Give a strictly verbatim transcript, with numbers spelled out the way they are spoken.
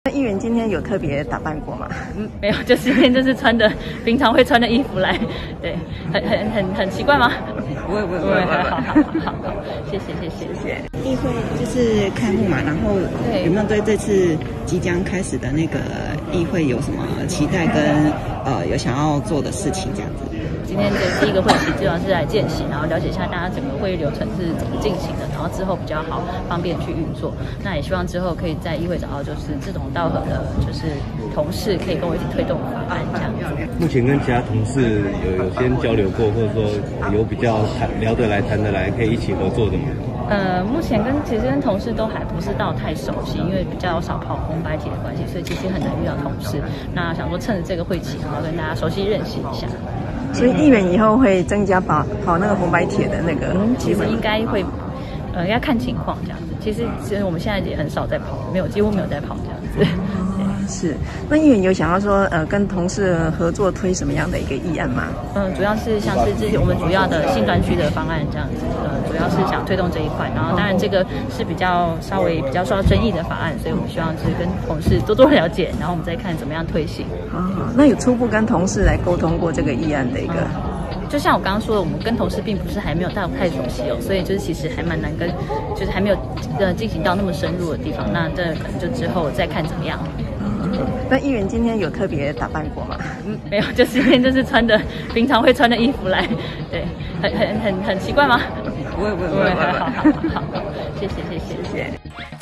那议员今天有特别打扮过吗？ 嗯，没有，就今天就是穿的平常会穿的衣服来，对，很很很很奇怪吗？ 不会不会不会， 好好好好，谢谢谢谢谢谢。 议会就是开幕嘛，然后有没有对这次即将开始的那个议会有什么期待跟呃有想要做的事情这样子？ 今天的第一个会期主要是来见习，然后了解一下大家整个会议流程是怎么进行的，然后之后比较好方便去运作。那也希望之后可以在议会找到就是志同道合的，就是同事可以跟我一起推动法案这样子。 目前跟其他同事有有先交流过，或者说有比较谈聊得来、谈得来，可以一起合作的吗？ 呃，目前跟其实跟同事都还不是到太熟悉，因为比较少跑红白帖的关系，所以其实很难遇到同事。那想说趁着这个会期，然后跟大家熟悉认识一下。 所以议员以后会增加跑跑那个红白帖的那个， 嗯，其实应该会，呃，要看情况这样子。其实其实我们现在也很少在跑，没有几乎没有在跑这样子。 是，那议员有想要说，呃，跟同事合作推什么样的一个议案吗？ 嗯，主要是像是之前我们主要的新专区的方案这样子，呃，主要是想推动这一块。然后当然这个是比较稍微比较受到争议的法案，所以我们希望是跟同事多多了解，然后我们再看怎么样推行。 啊，那有初步跟同事来沟通过这个议案的一个？ 嗯就像我刚刚说的，我们跟同事并不是还没有到太熟悉哦，所以就是其实还蛮难跟，就是还没有呃进行到那么深入的地方。那这可能就之后再看怎么样。 嗯，那议员今天有特别打扮过吗？ 嗯，没有，就今天就是穿的平常会穿的衣服来，对，很很很很奇怪吗？ 不会不会不会， 好好好好，谢谢谢谢谢谢。